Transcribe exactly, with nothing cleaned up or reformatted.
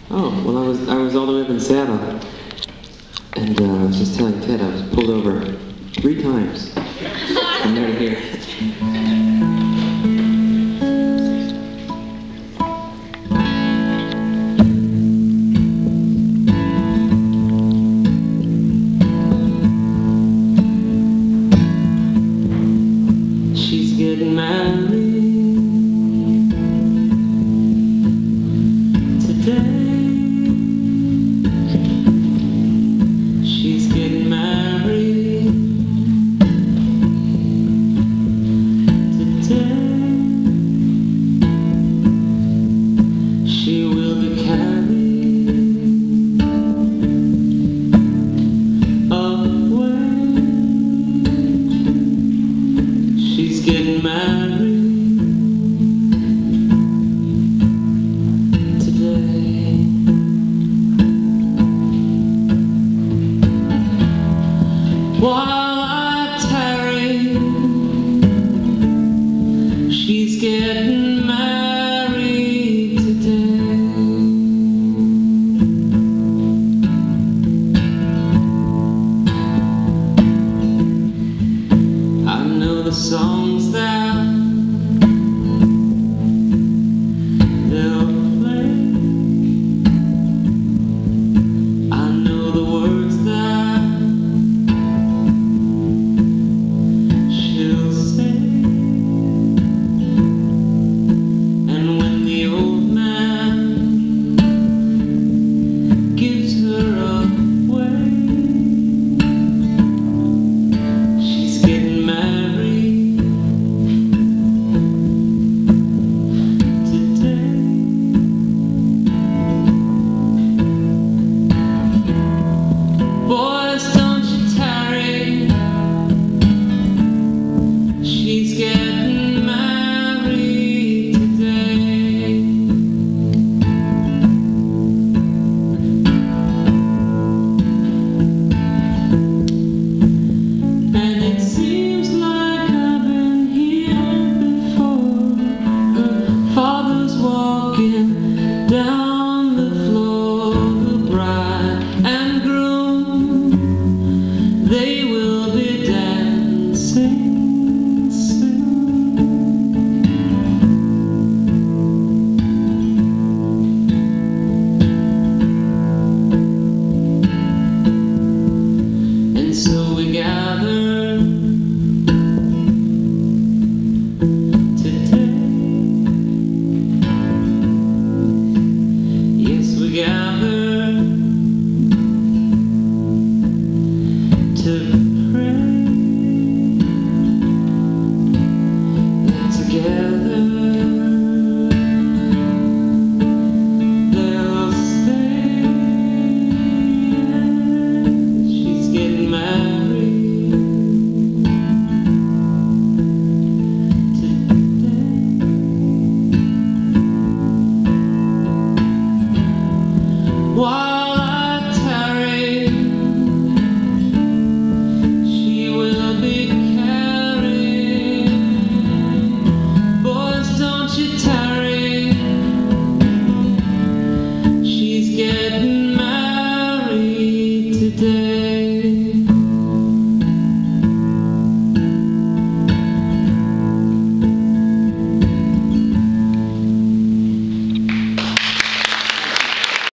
Oh, well, I was I was all the way up in Seattle, and uh, I was just telling Ted I was pulled over three times from there to here. She's getting married today. She's getting married today. She will be carried away. She's getting married today. Why?